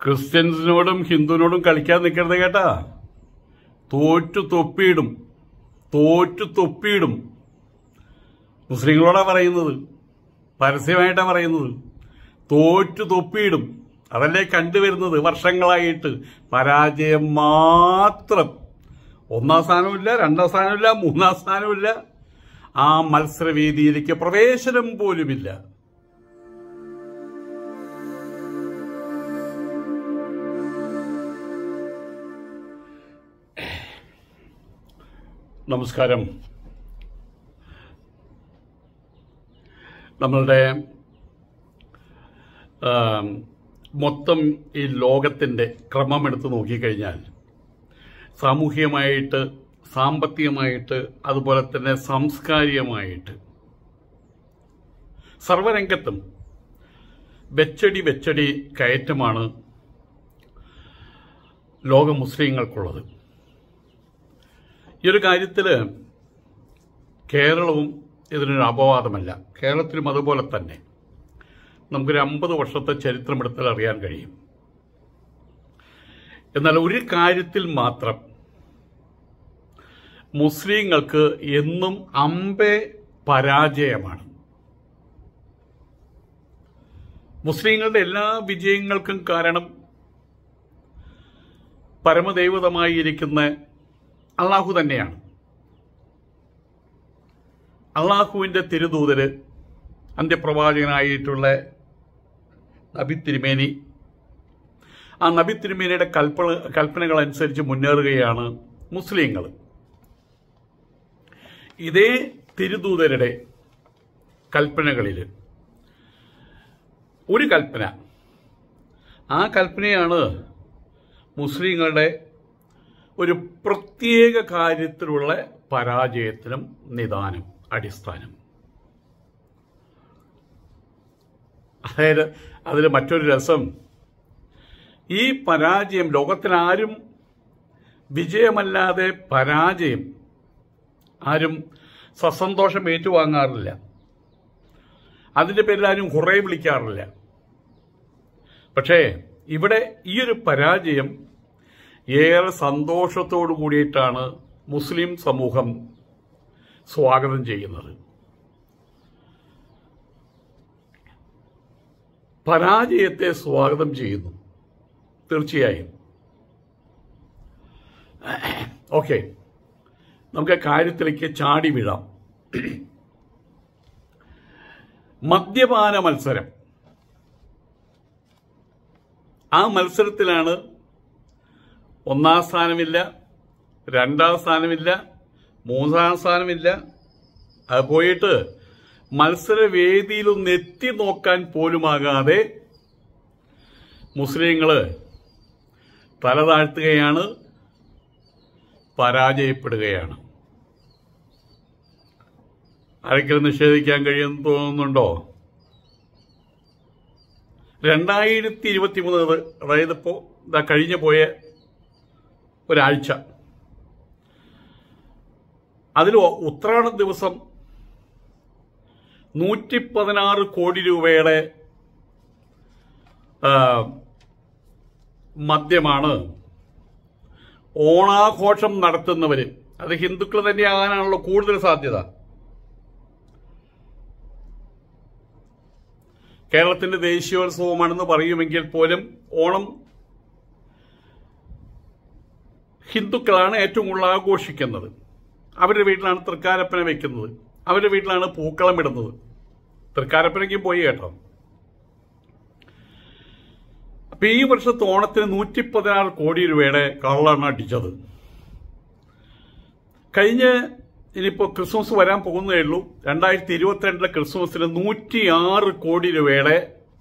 ക്രിസ്ത്യൻസിനോടും ഹിന്ദുവിനോടും കളിക്കാൻ നിൽക്കരുത് കേട്ടാ. തോറ്റു തൊപ്പിയിടും. മുസ്ലിങ്ങളോടാ പറയുന്നത്, പരസ്യമായിട്ടാണ് പറയുന്നത്. തോറ്റു തൊപ്പിയിടും. അതല്ലേ കണ്ടുവരുന്നത് വർഷങ്ങളായിട്ട്. പരാജയം മാത്രം. 1-ാം സ്ഥാനമില്ല, 2-ാം സ്ഥാനമില്ല, 3-ാം സ്ഥാനമില്ല. ആ മത്സരവേദിയിലേക്ക് പ്രവേശനം പോലുമില്ല. നമസ്കാരം. നമ്മളുടെ മൊത്തം ഈ ലോകത്തിൻ്റെ ക്രമമെടുത്ത് നോക്കിക്കഴിഞ്ഞാൽ സാമൂഹികമായിട്ട്, സാമ്പത്തികമായിട്ട്, അതുപോലെ തന്നെ സാംസ്കാരികമായിട്ട് സർവരംഗത്തും വെച്ചടി കയറ്റമാണ് ലോക മുസ്ലിങ്ങൾക്കുള്ളത്. ഈ ഒരു കാര്യത്തിൽ കേരളവും ഇതിനൊരു അപവാദമല്ല. കേരളത്തിലും അതുപോലെ തന്നെ നമുക്കൊരു 50 വർഷത്തെ ചരിത്രമെടുത്താൽ അറിയാൻ കഴിയും. എന്നാൽ ഒരു കാര്യത്തിൽ മാത്രം മുസ്ലിങ്ങൾക്ക് എന്നും അമ്പേ പരാജയമാണ്. മുസ്ലിങ്ങളുടെ എല്ലാ വിജയങ്ങൾക്കും കാരണം പരമദൈവതമായിരിക്കുന്ന അള്ളാഹു തന്നെയാണ്. അള്ളാഹുവിൻ്റെ തിരുദൂതര്, അന്ത്യപ്രവാചകനായിട്ടുള്ള നബി തിരുമേനി, ആ നബി തിരുമേനിയുടെ കൽപ്പനകൾ അനുസരിച്ച് മുന്നേറുകയാണ് മുസ്ലിങ്ങൾ. ഇതേ തിരുദൂതരുടെ കൽപ്പനകളിൽ ഒരു കൽപ്പന, ആ കൽപ്പനയാണ് മുസ്ലിങ്ങളുടെ ഒരു പ്രത്യേക കാര്യത്തിലുള്ള പരാജയത്തിനും നിദാനം, അടിസ്ഥാനം. അതായത് അതിൽ മറ്റൊരു രസം, ഈ പരാജയം ലോകത്തിലാരും വിജയമല്ലാതെ പരാജയം ആരും സസന്തോഷം ഏറ്റുവാങ്ങാറില്ല. അതിൻ്റെ പേരിൽ ആരും ഹുറേ വിളിക്കാറില്ല. പക്ഷേ ഇവിടെ ഈ ഒരു പരാജയം ഏറെ സന്തോഷത്തോടു കൂടിയിട്ടാണ് മുസ്ലിം സമൂഹം സ്വാഗതം ചെയ്യുന്നത്. പരാജയത്തെ സ്വാഗതം ചെയ്യുന്നു, തീർച്ചയായും. ഓക്കെ, നമുക്ക് കാര്യത്തിലേക്ക് ചാടി വീഴാം. മദ്യപാന മത്സരം. ആ മത്സരത്തിലാണ് 1-ാം സ്ഥാനമില്ല, 2-ാം സ്ഥാനമില്ല, 3-ാം സ്ഥാനമില്ല. അത് പോയിട്ട് മത്സരവേദിയിലൊന്ന് എത്തി നോക്കാൻ പോലുമാകാതെ മുസ്ലിങ്ങൾ തല താഴ്ത്തുകയാണ്, പരാജയപ്പെടുകയാണ്. ആരെങ്കിലും നിഷേധിക്കാൻ കഴിയുമെന്ന് തോന്നുന്നുണ്ടോ? 2023, അതായത് ഇപ്പോൾ കഴിഞ്ഞു പോയ ഒരാഴ്ച, അതിൽ ഉത്രാട ദിവസം 116 കോടി രൂപയുടെ മദ്യമാണ് ഓണാഘോഷം നടത്തുന്നവര്, അത് ഹിന്ദുക്കൾ തന്നെയാകാനാണല്ലോ കൂടുതൽ സാധ്യത. കേരളത്തിന്റെ ദേശീയോത്സവമാണെന്ന് പറയുമെങ്കിൽ പോലും ഓണം ഹിന്ദുക്കളാണ് ഏറ്റവും കൂടുതൽ ആഘോഷിക്കുന്നത്. അവരുടെ വീട്ടിലാണ് തൃക്കാരപ്പന വെക്കുന്നത്, അവരുടെ വീട്ടിലാണ് പൂക്കളം ഇടുന്നത്. തൃക്കാരപ്പനയ്ക്ക് പോയി കേട്ടോ. അപ്പൊ ഈ വർഷത്തെ ഓണത്തിന് 116 കോടി രൂപയുടെ കള്ളാണ് അടിച്ചത്. കഴിഞ്ഞ ഇനിയിപ്പോ ക്രിസ്മസ് വരാൻ പോകുന്നതേ ഉള്ളൂ. 2022 ക്രിസ്മസിന് 106 കോടി രൂപയുടെ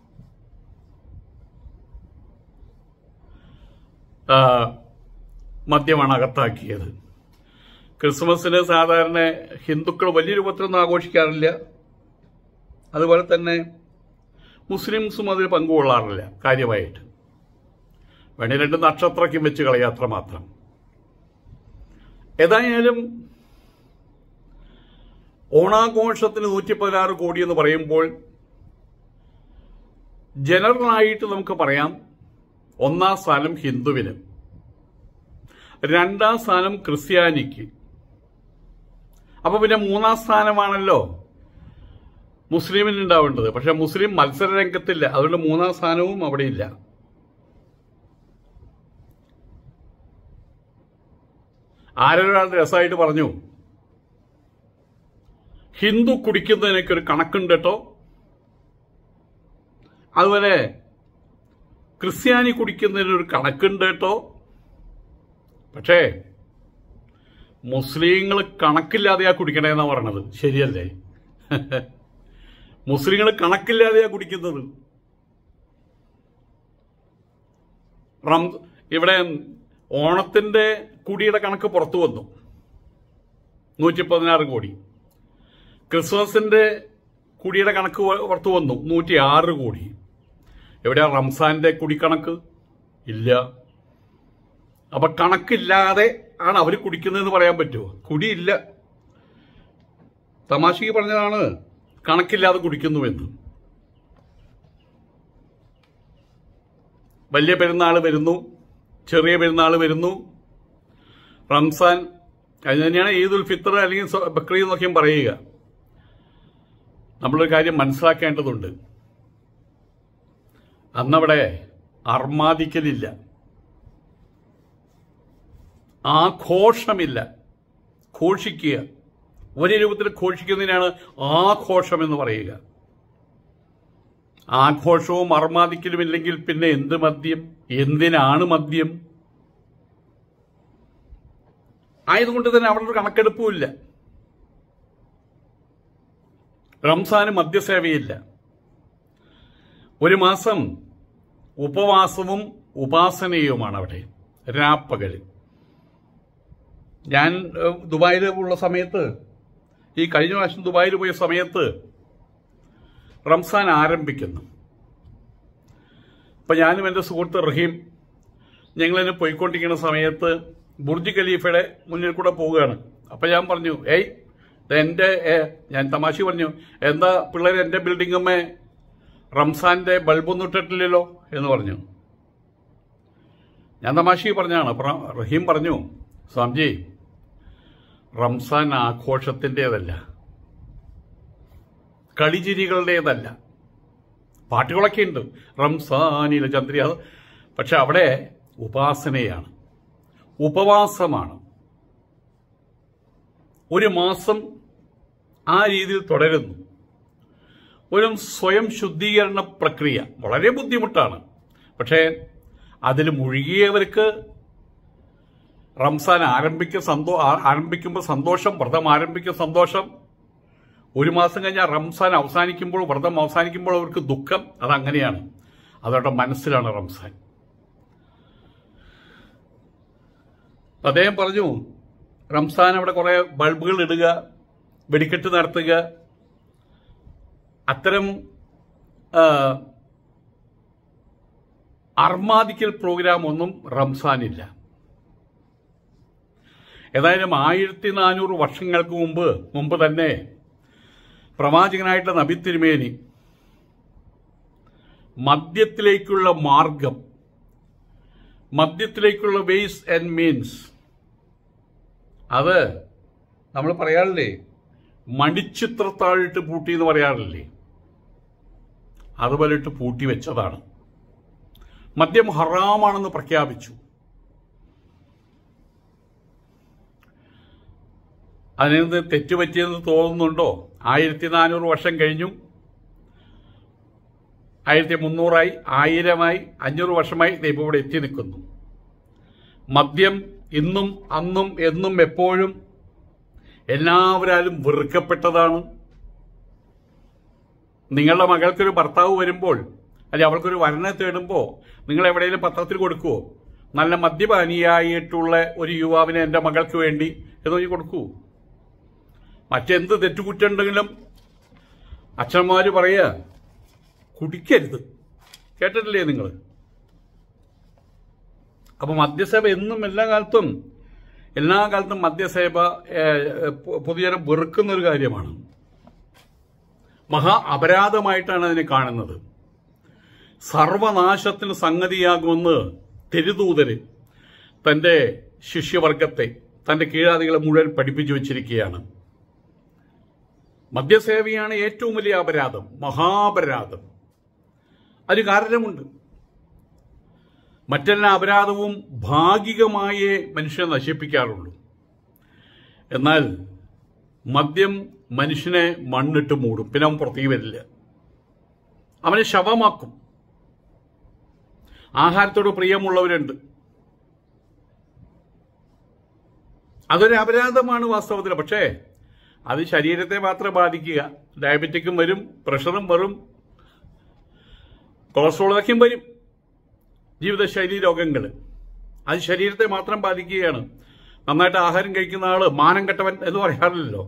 മദ്യമാണ് അകത്താക്കിയത്. ക്രിസ്മസിന് സാധാരണ ഹിന്ദുക്കൾ വലിയ രൂപത്തിലൊന്നും ആഘോഷിക്കാറില്ല. അതുപോലെ തന്നെ മുസ്ലിംസും അതിൽ പങ്കുകൊള്ളാറില്ല കാര്യമായിട്ട്. വേണേ 2 നക്ഷത്രയ്ക്കും വെച്ച് കളയാത്ര മാത്രം. ഏതായാലും ഓണാഘോഷത്തിന് 116 കോടി എന്ന് പറയുമ്പോൾ ജനറലായിട്ട് നമുക്ക് പറയാം ഒന്നാം സ്ഥാനം ഹിന്ദുവിന്, രണ്ടാം സ്ഥാനം ക്രിസ്ത്യാനിക്ക്. അപ്പൊ പിന്നെ മൂന്നാം സ്ഥാനമാണല്ലോ മുസ്ലിമിന് ഉണ്ടാവേണ്ടത്. പക്ഷെ മുസ്ലിം മത്സര രംഗത്തില്ല, അതുകൊണ്ട് മൂന്നാം സ്ഥാനവും അവിടെ ഇല്ല. ആരൊരാൾ രസമായിട്ട് പറഞ്ഞു, ഹിന്ദു കുടിക്കുന്നതിനൊക്കെ ഒരു കണക്കുണ്ട് കേട്ടോ, അതുപോലെ ക്രിസ്ത്യാനി കുടിക്കുന്നതിനൊരു കണക്കുണ്ട് കേട്ടോ, പക്ഷേ മുസ്ലിങ്ങൾ കണക്കില്ലാതെയാ കുടിക്കണേന്നാ പറയണത്. ശരിയല്ലേ? മുസ്ലിങ്ങൾ കണക്കില്ലാതെയാ കുടിക്കുന്നത്. ഇവിടെ ഓണത്തിന്റെ കുടിയുടെ കണക്ക് പുറത്തു വന്നു, 116 കോടി. ക്രിസ്മസിന്റെ കുടിയുടെ കണക്ക് പുറത്തു വന്നു, 106 കോടി. എവിടെയാ റംസാന്റെ കുടിക്കണക്ക്? ഇല്ല. അപ്പൊ കണക്കില്ലാതെ ആണ് അവർ കുടിക്കുന്നതെന്ന് പറയാൻ പറ്റുമോ? കുടിയില്ല. തമാശയ്ക്ക് പറഞ്ഞതാണ് കണക്കില്ലാതെ കുടിക്കുന്നുവെന്ന്. വലിയ പെരുന്നാൾ വരുന്നു, ചെറിയ പെരുന്നാൾ വരുന്നു, റംസാൻ, അത് തന്നെയാണ് ഈദുൽ ഫിത്തർ അല്ലെങ്കിൽ ബക്രീദ് എന്നൊക്കെയും പറയുക. നമ്മളൊരു കാര്യം മനസ്സിലാക്കേണ്ടതുണ്ട്, അന്നവിടെ അർമാദിക്കലില്ല, ആഘോഷമില്ല. ഘോഷിക്കുക, ഒരു രൂപത്തിൽ ഘോഷിക്കുന്നതിനാണ് ആഘോഷം എന്ന് പറയുക. ആഘോഷവും അർമാദിക്കലും ഇല്ലെങ്കിൽ പിന്നെ എന്ത് മദ്യം? എന്തിനാണ് മദ്യം? ആയതുകൊണ്ട് തന്നെ അവിടെ ഒരു കണക്കെടുപ്പുമില്ല. റംസാന് മദ്യസേവയില്ല. ഒരു മാസം ഉപവാസവും ഉപാസനയുമാണ് അവിടെ, രാപ്പകൽ. ഞാൻ ദുബായിൽ ഉള്ള സമയത്ത്, ഈ കഴിഞ്ഞ പ്രാവശ്യം ദുബായിൽ പോയ സമയത്ത് റംസാൻ ആരംഭിക്കുന്നു. അപ്പം ഞാനും എൻ്റെ സുഹൃത്ത് റഹീം ഞങ്ങളിന് പോയിക്കൊണ്ടിരിക്കുന്ന സമയത്ത് ബുർജ് ഖലീഫയുടെ മുന്നിൽ കൂടെ പോവുകയാണ്. അപ്പം ഞാൻ പറഞ്ഞു, ഞാൻ തമാശ പറഞ്ഞു, എന്താ പിള്ളേർ എൻ്റെ ബിൽഡിംഗമ്മേ റംസാന്റെ ബൾബൊന്നും ഇട്ടിട്ടില്ലല്ലോ എന്ന് പറഞ്ഞു. ഞാൻ തമാശ പറഞ്ഞാണ്. അപ്പം റഹീം പറഞ്ഞു, സ്വാമിജി, റംസാൻ ആഘോഷത്തിൻ്റെതല്ല, കളിചിരികളുടേതല്ല. പാട്ടുകളൊക്കെ ഉണ്ട്, റംസാനിലെ ചന്ദ്രിയ, പക്ഷെ അവിടെ ഉപാസനയാണ്, ഉപവാസമാണ്. ഒരു മാസം ആ രീതിയിൽ തുടരുന്നു. ഒരു സ്വയം ശുദ്ധീകരണ പ്രക്രിയ വളരെ ബുദ്ധിമുട്ടാണ്. പക്ഷേ അതിൽ മുഴുകിയവർക്ക് റംസാൻ ആരംഭിക്കുമ്പോൾ സന്തോഷം, വ്രതം ആരംഭിക്കുന്ന സന്തോഷം. ഒരു മാസം കഴിഞ്ഞാൽ റംസാൻ അവസാനിക്കുമ്പോൾ, വ്രതം അവസാനിക്കുമ്പോൾ അവർക്ക് ദുഃഖം. അതങ്ങനെയാണ്, അതവരുടെ മനസ്സിലാണ് റംസാൻ. അദ്ദേഹം പറഞ്ഞു, റംസാൻ അവിടെ കുറെ ബൾബുകൾ ഇടുക, വെടിക്കെട്ട് നടത്തുക, അത്തരം അർമാദിക്കൽ പ്രോഗ്രാം ഒന്നും റംസാനില്ല. ഏതായാലും 1400 വർഷങ്ങൾക്ക് മുമ്പ് തന്നെ പ്രവാചകനായിട്ടുള്ള നബി തിരുമേനി മദ്യത്തിലേക്കുള്ള മാർഗം, മദ്യത്തിലേക്കുള്ള വേസ് ആൻഡ് മീൻസ്, അത് നമ്മൾ പറയാറില്ലേ, മണിച്ചിത്രത്താഴിട്ട് പൂട്ടി എന്ന് പറയാറില്ലേ, അതുപോലെ ഇട്ട് പൂട്ടി വെച്ചതാണ്. മദ്യം ഹറാമാണെന്ന് പ്രഖ്യാപിച്ചു. അതിന് തെറ്റുപറ്റിയെന്ന് തോന്നുന്നുണ്ടോ? 1400 വർഷം കഴിഞ്ഞു, 1300ആയി, 1000മായി, 500 വർഷമായി ദൈവം ഇവിടെ എത്തി നിൽക്കുന്നു. മദ്യം ഇന്നും അന്നും എന്നും എപ്പോഴും എല്ലാവരാലും വെറുക്കപ്പെട്ടതാണ്. നിങ്ങളുടെ മകൾക്കൊരു ഭർത്താവ് വരുമ്പോൾ, അല്ലെ അവൾക്കൊരു വരനെ തേടുമ്പോൾ നിങ്ങൾ എവിടെയെങ്കിലും പത്രത്തിൽ കൊടുക്കുവോ? നല്ല മദ്യപാനിയായിട്ടുള്ള ഒരു യുവാവിനെ എൻ്റെ മകൾക്ക് വേണ്ടി എന്ന് കൊടുക്കൂ. മറ്റെന്ത് തെറ്റുകുറ്റുണ്ടെങ്കിലും അച്ഛന്മാര് പറയുക, കുടിക്കരുത്. കേട്ടിട്ടില്ലേ നിങ്ങൾ? അപ്പൊ മദ്യസേവ എന്നും എല്ലാ കാലത്തും മദ്യസേവ പൊതുജനം വെറുക്കുന്ന ഒരു കാര്യമാണ്. മഹാ അപരാധമായിട്ടാണ് അതിനെ കാണുന്നത്. സർവനാശത്തിന് സംഗതിയാകുമെന്ന് തിരുദൂതര് തന്റെ ശിഷ്യവർഗത്തെ, തന്റെ കീഴാദികളെ മുഴുവൻ പഠിപ്പിച്ചു വച്ചിരിക്കുകയാണ്. മദ്യസേവയാണ് ഏറ്റവും വലിയ അപരാധം, മഹാപരാധം. അതിന് കാരണമുണ്ട്. മറ്റെല്ലാ അപരാധവും ഭാഗികമായേ മനുഷ്യനെ നശിപ്പിക്കാറുള്ളൂ. എന്നാൽ മദ്യം മനുഷ്യനെ മണ്ണിട്ട് മൂടും, പിന്നെ അവൻ പുറത്തേക്ക് വരില്ല, അവനെ ശവമാക്കും. ആഹാരത്തോട് പ്രിയമുള്ളവരുണ്ട്, അതൊരു അപരാധമാണ് വാസ്തവത്തിൽ. പക്ഷേ അത് ശരീരത്തെ മാത്രം ബാധിക്കുക. ഡയബറ്റിക്കും വരും, പ്രഷറും വരും, കൊളസ്ട്രോളൊക്കെയും വരും, ജീവിതശൈലി രോഗങ്ങൾ. അത് ശരീരത്തെ മാത്രം ബാധിക്കുകയാണ്. നന്നായിട്ട് ആഹാരം കഴിക്കുന്ന ആള് മാനം കെട്ടവൻ എന്ന് പറയാറില്ലല്ലോ.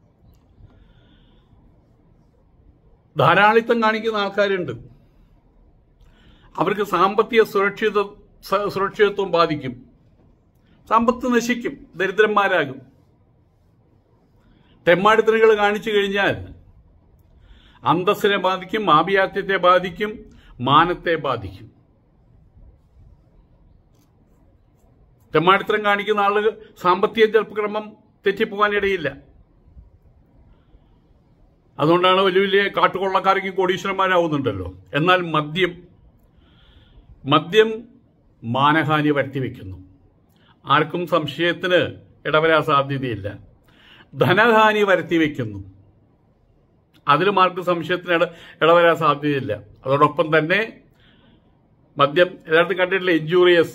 ധാരാളിത്തം കാണിക്കുന്ന ആൾക്കാരുണ്ട്, അവർക്ക് സാമ്പത്തിക സുരക്ഷിതത്വം ബാധിക്കും, സമ്പത്ത് നശിക്കും, ദരിദ്രന്മാരാകും. തെമ്മാടിത്തരങ്ങൾ കാണിച്ചു കഴിഞ്ഞാൽ അന്തസ്സിനെ ബാധിക്കും, ആഭിജാത്യത്തെ ബാധിക്കും, മാനത്തെ ബാധിക്കും. തെമ്മാടിത്തരം കാണിക്കുന്ന ആളുകൾ സാമ്പത്തിക ചെറുപ്പക്രമം തെറ്റിപ്പോകാനിടയില്ല. അതുകൊണ്ടാണ് വലിയ വലിയ കാട്ടുകൊള്ളക്കാർക്ക് കോടീശ്വരന്മാരാവുന്നുണ്ടല്ലോ. എന്നാൽ മദ്യം മാനഹാനി വരുത്തിവെക്കുന്നു. ആർക്കും സംശയത്തിന് ഇടവരാൻ സാധ്യതയില്ല. ധനഹാനി വരുത്തിവെക്കുന്നു, അതിലും ആർക്കും സംശയത്തിന് ഇടവരാൻ സാധ്യതയില്ല. അതോടൊപ്പം തന്നെ മദ്യം എല്ലായിടത്തും കണ്ടിട്ടില്ല, ഇഞ്ചൂറിയസ്,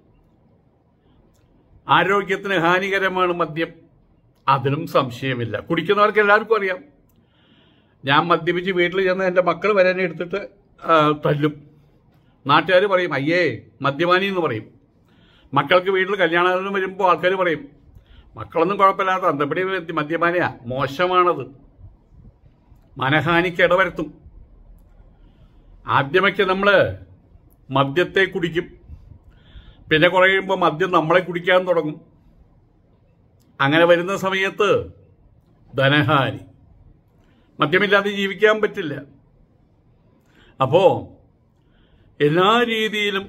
ആരോഗ്യത്തിന് ഹാനികരമാണ് മദ്യം, അതിലും സംശയമില്ല. കുടിക്കുന്നവർക്ക് എല്ലാവർക്കും അറിയാം. ഞാൻ മദ്യപിച്ച് വീട്ടിൽ ചെന്ന് എൻ്റെ മക്കൾ വരാനെ എടുത്തിട്ട് തല്ലും. നാട്ടുകാർ പറയും അയ്യേ മദ്യപാനി എന്ന് പറയും. മക്കൾക്ക് വീട്ടിൽ കല്യാണം വരുമ്പോൾ ആൾക്കാർ പറയും മക്കളൊന്നും കുഴപ്പമില്ലാത്ത അന്തപ്പടി മദ്യപാനിയാ, മോശമാണത്, മനഹാനിക്ക് ഇടവരുത്തും. ആദ്യമൊക്കെ നമ്മൾ മദ്യത്തെ കുടിക്കും, പിന്നെ കുറെ കഴിയുമ്പോൾ മദ്യം നമ്മളെ കുടിക്കാൻ തുടങ്ങും. അങ്ങനെ വരുന്ന സമയത്ത് ധനഹാനി, മദ്യമില്ലാതെ ജീവിക്കാൻ പറ്റില്ല. അപ്പോ എല്ലാ രീതിയിലും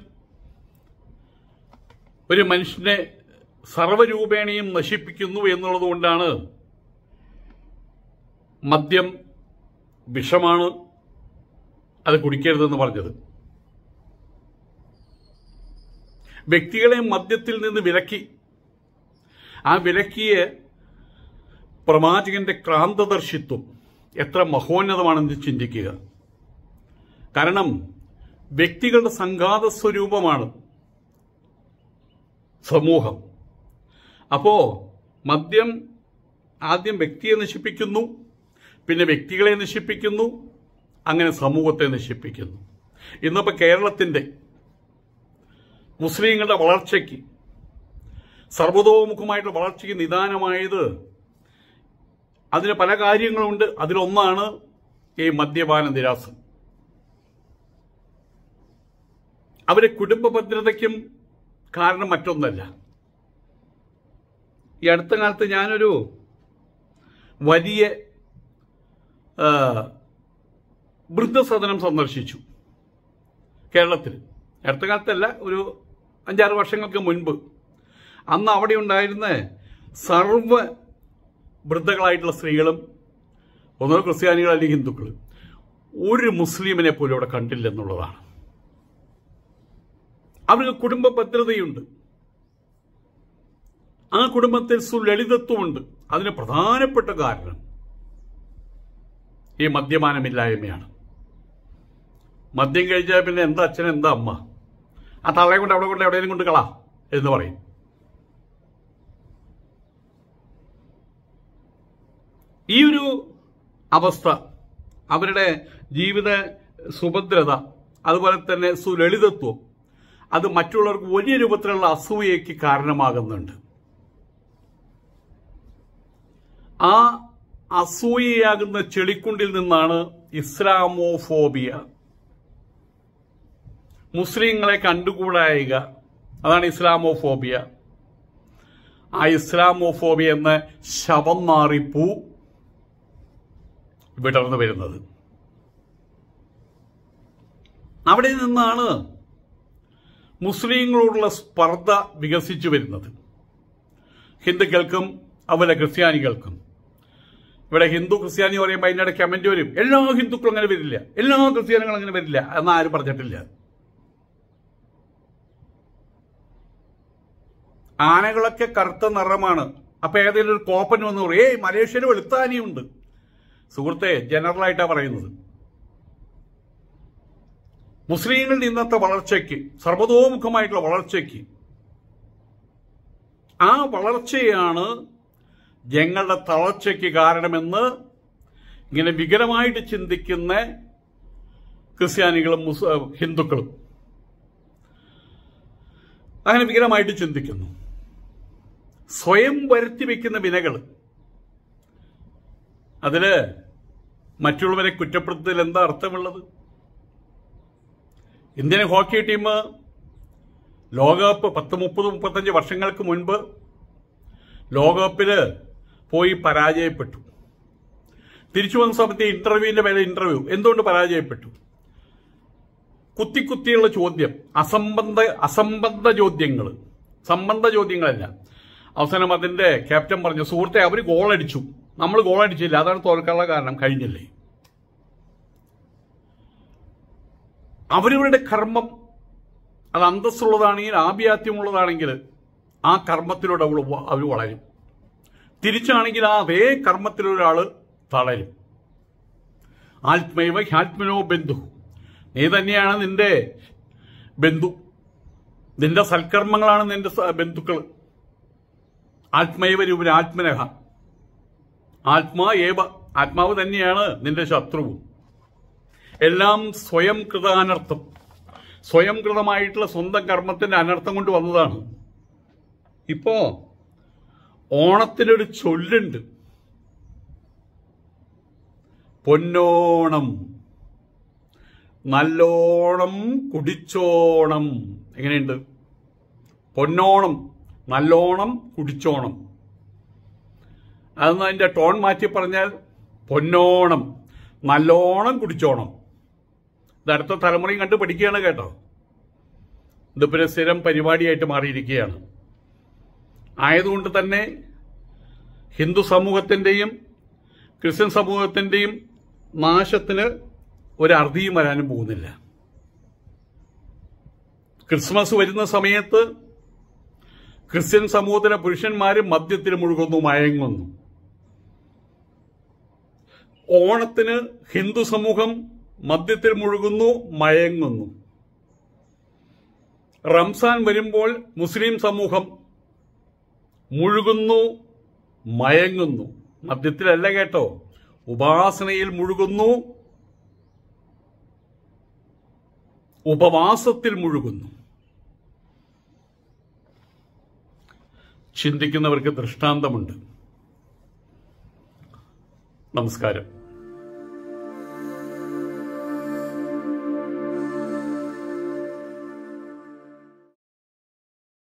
ഒരു മനുഷ്യനെ സർവ്വരൂപേണയും നശിപ്പിക്കുന്നു എന്നുള്ളതുകൊണ്ടാണ് മദ്യം വിഷമാണ്, അത് കുടിക്കരുതെന്ന് പറഞ്ഞത്. വ്യക്തികളെ മദ്യത്തിൽ നിന്ന് വിലക്കി. ആ വിലക്കിയ പ്രവാചകന്റെ ക്രാന്തദർശിത്വം എത്ര മഹോന്നതമാണെന്ന് ചിന്തിക്കുക. കാരണം വ്യക്തികളുടെ സംഘാത സ്വരൂപമാണ് സമൂഹം. അപ്പോ മദ്യം ആദ്യം വ്യക്തിയെ നശിപ്പിക്കുന്നു, പിന്നെ വ്യക്തികളെ നശിപ്പിക്കുന്നു, അങ്ങനെ സമൂഹത്തെ നശിപ്പിക്കുന്നു. ഇന്നിപ്പോൾ കേരളത്തിന്റെ മുസ്ലിങ്ങളുടെ വളർച്ചയ്ക്ക്, സർവ്വതോമുഖമായിട്ടുള്ള വളർച്ചയ്ക്ക് നിദാനമായത്, അതിന് പല കാര്യങ്ങളുണ്ട്. അതിലൊന്നാണ് ഈ മദ്യപാന നിരാസം. അവരെ കുടുംബ ഭദ്രതയ്ക്കും കാരണം മറ്റൊന്നല്ല. ഈ അടുത്ത കാലത്ത് ഞാനൊരു വലിയ വൃദ്ധസദനം സന്ദർശിച്ചു കേരളത്തിൽ. അടുത്ത കാലത്തല്ല, ഒരു 5-6 വർഷങ്ങൾക്ക് മുൻപ്. അന്ന് അവിടെ ഉണ്ടായിരുന്ന സർവ്വ വൃദ്ധകളായിട്ടുള്ള സ്ത്രീകളും, ഒന്നോ ക്രിസ്ത്യാനികൾ അല്ലെങ്കിൽ ഹിന്ദുക്കൾ, ഒരു മുസ്ലിമിനെ പോലും അവിടെ കണ്ടില്ലെന്നുള്ളതാണ്. അവർക്ക് കുടുംബ ഭദ്രതയുണ്ട്, ആ കുടുംബത്തിൽ സുലളിതത്വമുണ്ട്. അതിന് പ്രധാനപ്പെട്ട കാരണം ഈ മദ്യപാനമില്ലായ്മയാണ്. മദ്യം കഴിച്ചാൽ പിന്നെ എന്താ അച്ഛൻ എന്താ അമ്മ, ആ തള്ളയെ കൊണ്ട് അവിടെ കൊണ്ട് എവിടെയെങ്കിലും കൊണ്ട് കളാ എന്ന് പറയും. ഈ ഒരു അവസ്ഥ, അവരുടെ ജീവിത സുഭദ്രത, അതുപോലെ തന്നെ സുലളിതത്വം, അത് മറ്റുള്ളവർക്ക് വലിയ രൂപത്തിലുള്ള അസൂയയ്ക്ക് കാരണമാകുന്നുണ്ട്. ആ അസൂയയാകുന്ന ചെളിക്കുണ്ടിൽ നിന്നാണ് ഇസ്ലാമോഫോബിയ, മുസ്ലിങ്ങളെ കണ്ടുകൂടായിക, അതാണ് ഇസ്ലാമോഫോബിയ. ആ ഇസ്ലാമോഫോബിയ എന്ന ശവം മാറിപ്പൂ വിടർന്നു വരുന്നത്. അവിടെ നിന്നാണ് മുസ്ലിങ്ങളോടുള്ള സ്പർദ്ധ വികസിച്ചു വരുന്നത്. ഹിന്ദുക്കൾക്കും അതുപോലെ ക്രിസ്ത്യാനികൾക്കും. ഇവിടെ ഹിന്ദു ക്രിസ്ത്യാനി പറയുമ്പോൾ അതിനിടെ കമന്റ് വരും, എല്ലാ ഹിന്ദുക്കളും അങ്ങനെ വരില്ല, എല്ലാ ക്രിസ്ത്യാനികളും അങ്ങനെ വരില്ല എന്ന് ആരും പറഞ്ഞിട്ടില്ല. ആനകളൊക്കെ കറുത്ത നിറമാണ്. അപ്പൊ ഏതെങ്കിലും ഒരു കോപ്പൻ വന്ന് പറയും, മലേഷ്യയിൽ വെളുത്താനിയുണ്ട്. സുഹൃത്തെ, ജനറലായിട്ടാ പറയുന്നത്. മുസ്ലിങ്ങളുടെ ഇന്നത്തെ വളർച്ചയ്ക്ക്, സർവതോമുഖമായിട്ടുള്ള വളർച്ചയ്ക്ക്, ആ വളർച്ചയാണ് ജനങ്ങളുടെ തളർച്ചയ്ക്ക് കാരണമെന്ന് ഇങ്ങനെ വികലമായിട്ട് ചിന്തിക്കുന്ന ക്രിസ്ത്യാനികളും ഹിന്ദുക്കളും അങ്ങനെ വികലമായിട്ട് ചിന്തിക്കുന്നു. സ്വയം വരുത്തി വെക്കുന്ന വിനകൾ, അതില് മറ്റുള്ളവരെ കുറ്റപ്പെടുത്തുന്നതിൽ എന്താ അർത്ഥമുള്ളത്? ഇന്ത്യൻ ഹോക്കി ടീം ലോകകപ്പ് 30-35 വർഷങ്ങൾക്ക് മുൻപ് ലോകകപ്പില് പോയി പരാജയപ്പെട്ടു. തിരിച്ചു വന്ന സമയത്ത് ഇന്റർവ്യൂവിന്റെ മേലെ ഇന്റർവ്യൂ. എന്തുകൊണ്ട് പരാജയപ്പെട്ടു? കുത്തിയുള്ള ചോദ്യം, അസംബന്ധ ചോദ്യങ്ങൾ, സംബന്ധ ചോദ്യങ്ങളല്ല. അവസാനം അതിന്റെ ക്യാപ്റ്റൻ പറഞ്ഞു, സുഹൃത്തെ, അവര് ഗോളടിച്ചു, നമ്മൾ ഗോളടിച്ചില്ല, അതാണ് തോൽക്കാനുള്ള കാരണം, കഴിഞ്ഞില്ലേ? അവരവരുടെ കർമ്മം അത് അന്തസ്സുള്ളതാണെങ്കിൽ, ആഭിയാത്യമുള്ളതാണെങ്കിൽ ആ കർമ്മത്തിലൂടെ അവർ വളരും. തിരിച്ചാണെങ്കിൽ ആ അതേ കർമ്മത്തിലൊരാൾ തളരും. ആത്മൈവ ഹ്യാത്മനോ ബന്ധു, നീ തന്നെയാണ് നിന്റെ ബന്ധു, നിന്റെ സൽക്കർമ്മങ്ങളാണ് നിന്റെ ബന്ധുക്കൾ. ആത്മൈവ രൂപ ആത്മനഹ, ആത്മാ ഏവ, ആത്മാവ് തന്നെയാണ് നിന്റെ ശത്രുവും. എല്ലാം സ്വയം കൃത അനർത്ഥം, സ്വയം കൃതമായിട്ടുള്ള സ്വന്തം കർമ്മത്തിന്റെ അനർത്ഥം കൊണ്ട് വന്നതാണ്. ഇപ്പോ ഓണത്തിനൊരു ചൊല്ലുണ്ട്, പൊന്നോണം നല്ലോണം കുടിച്ചോണം. എങ്ങനെയുണ്ട്? പൊന്നോണം നല്ലോണം കുടിച്ചോണം. അതൊന്ന് അതിന്റെ ടോൺ മാറ്റി പറഞ്ഞാൽ പൊന്നോണം നല്ലോണം കുടിച്ചോണം. ഇത് അടുത്ത തലമുറയും കണ്ട് പഠിക്കുകയാണ് കേട്ടോ. ഇതിപ്പോ സ്ഥിരം പരിപാടിയായിട്ട് മാറിയിരിക്കുകയാണ്. ആയതുകൊണ്ട് തന്നെ ഹിന്ദു സമൂഹത്തിന്റെയും ക്രിസ്ത്യൻ സമൂഹത്തിന്റെയും നാശത്തിന് ഒരറുതിയും വരാനും പോകുന്നില്ല. ക്രിസ്മസ് വരുന്ന സമയത്ത് ക്രിസ്ത്യൻ സമൂഹത്തിലെ പുരുഷന്മാരും മദ്യത്തിൽ മുഴുകുന്നു, മയങ്ങുന്നു. ഓണത്തിന് ഹിന്ദു സമൂഹം മദ്യത്തിൽ മുഴുകുന്നു, മയങ്ങുന്നു. റംസാൻ വരുമ്പോൾ മുസ്ലിം സമൂഹം മുഴുകുന്നു, മയങ്ങുന്നു. മദ്യത്തിലല്ല കേട്ടോ, ഉപാസനയിൽ മുഴുകുന്നു, ഉപവാസത്തിൽ മുഴുകുന്നു. ചിന്തിക്കുന്നവർക്ക് ദൃഷ്ടാന്തമുണ്ട്. നമസ്കാരം.